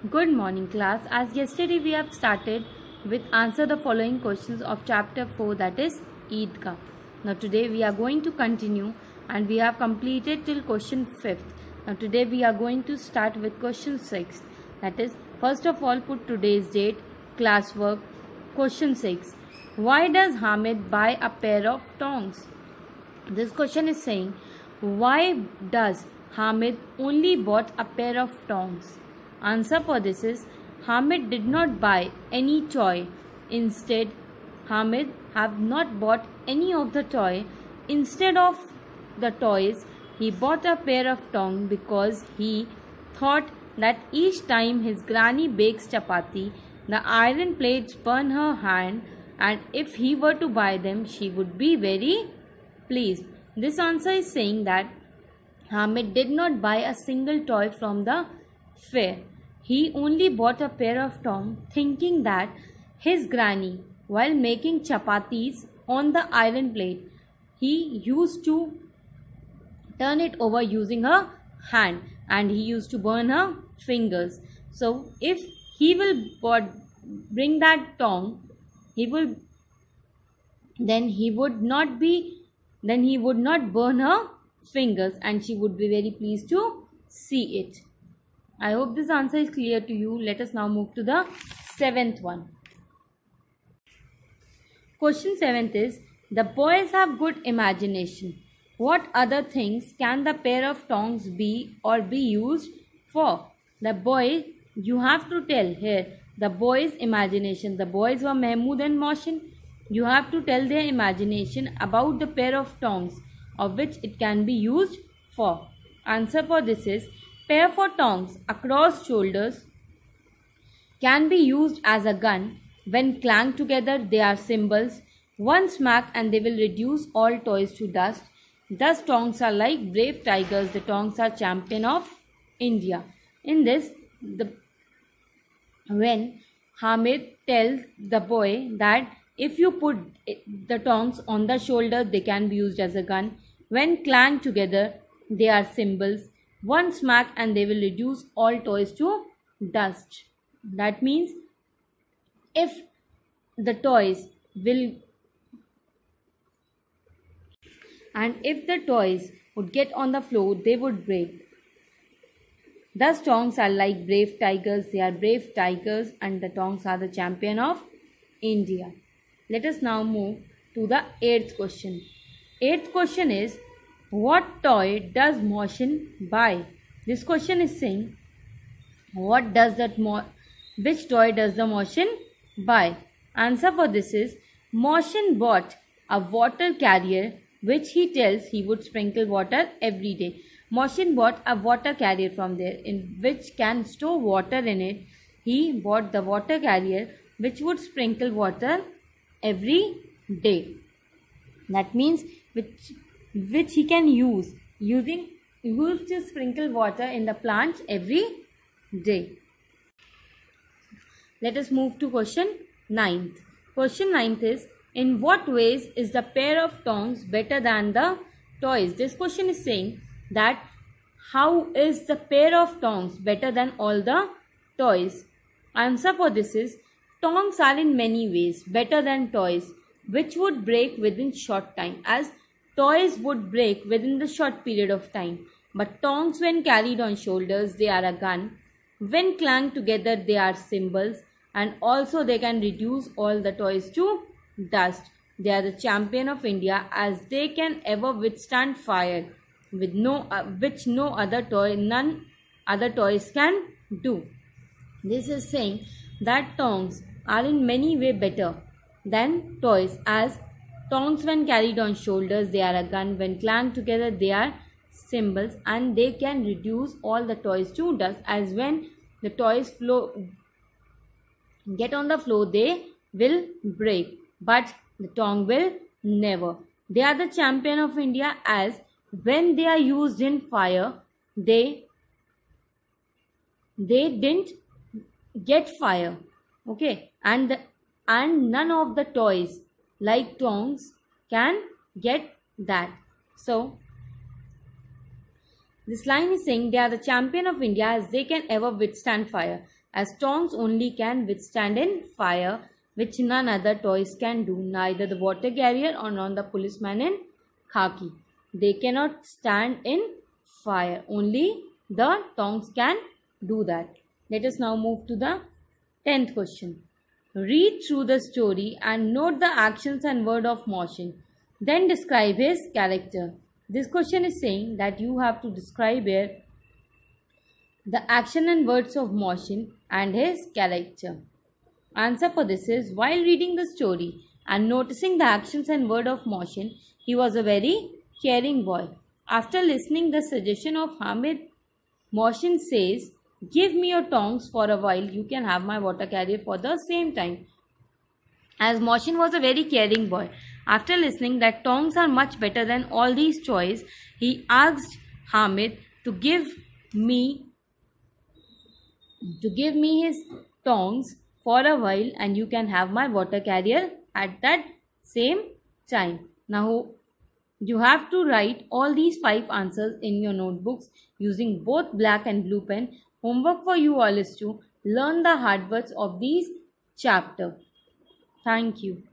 Good morning class. As yesterday we have started with answer the following questions of chapter 4, that is Eidgah. Now today we are going to continue and we have completed till question 5th. Now today we are going to start with question 6th, that is first of all put today's date, classwork. Question 6. Why does Hamid buy a pair of tongs? This question is saying why does Hamid only bought a pair of tongs? Answer for this is Hamid did not buy any toy. Instead, Hamid have not bought any of the toy. Instead of the toys, he bought a pair of tongs because he thought that each time his granny bakes chapati, the iron plates burn her hand, and if he were to buy them, she would be very pleased. This answer is saying that Hamid did not buy a single toy from the fair. He only bought a pair of tongs thinking that his granny, while making chapatis on the iron plate, he used to turn it over using her hand and he used to burn her fingers. So if he will bring that tong, then he would not burn her fingers and she would be very pleased to see it. I hope this answer is clear to you. Let us now move to the 7th one. Question 7th is, the boys have good imagination. What other things can the pair of tongs be or be used for? The boy, you have to tell here, the boys' imagination. The boys were Mahmood and Mohsin. You have to tell their imagination about the pair of tongs of which it can be used for. Answer for this is, pair for tongs across shoulders can be used as a gun. When clanged together, they are cymbals. One smack and they will reduce all toys to dust. Thus, tongs are like brave tigers. The tongs are champion of India. In this, when Hamid tells the boy that if you put the tongs on the shoulder, they can be used as a gun. When clanged together, they are cymbals. One smack and they will reduce all toys to dust. That means if the toys would get on the floor, they would break. Thus tongs are like brave tigers. They are brave tigers and the tongs are the champion of India. Let us now move to the 8th question. 8th question is, what toy does Mohsin buy? This question is saying, which toy does the Mohsin buy? Answer for this is, Mohsin bought a water carrier which he tells he would sprinkle water every day. Mohsin bought a water carrier from there in which can store water in it. He bought the water carrier which would sprinkle water every day. That means which he can use to sprinkle water in the plants every day. Let us move to question 9th. Question 9th is, in what ways is the pair of tongs better than the toys? This question is saying that how is the pair of tongs better than all the toys? Answer for this is, tongs are in many ways better than toys which would break within short time, as toys would break within the short period of time. But tongs, when carried on shoulders, they are a gun. When clanged together, they are cymbals. And also they can reduce all the toys to dust. They are the champion of India, as they can ever withstand fire, with none other toys can do. This is saying that tongs are in many ways better than toys, as tongs, when carried on shoulders, they are a gun. When clanged together, they are cymbals, and they can reduce all the toys to dust, as when the toys get on the floor, they will break, but the tong will never. They are the champion of India, as when they are used in fire, they didn't get fire. Okay, and none of the toys like tongs can get that. So This line is saying they are the champion of India as they can ever withstand fire. as tongs only can withstand in fire, which none other toys can do, neither the water carrier or nor the policeman in khaki. They cannot stand in fire. Only the tongs can do that. Let us now move to the 10th question. Read through the story and note the actions and word of motion. Then describe his character. This question is saying that you have to describe here the action and words of motion and his character. Answer for this is, while reading the story and noticing the actions and word of motion, he was a very caring boy. After listening the suggestion of Hamid, Motion says, give me your tongs for a while, you can have my water carrier for the same time. As Motion was a very caring boy, after listening that tongs are much better than all these toys, he asked Hamid to give me his tongs for a while and you can have my water carrier at that same time. Now you have to write all these 5 answers in your notebooks using both black and blue pen. Homework for you all is to learn the hard words of these chapter. Thank you.